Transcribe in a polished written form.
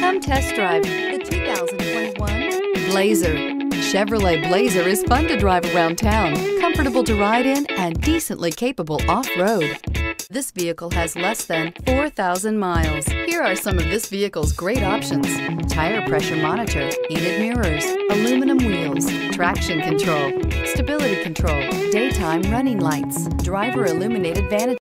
Come test drive the 2021 Blazer. Chevrolet Blazer is fun to drive around town, comfortable to ride in, and decently capable off-road. This vehicle has less than 4,000 miles. Here are some of this vehicle's great options: tire pressure monitor, heated mirrors, aluminum wheels, traction control, stability control, daytime running lights, driver illuminated vanity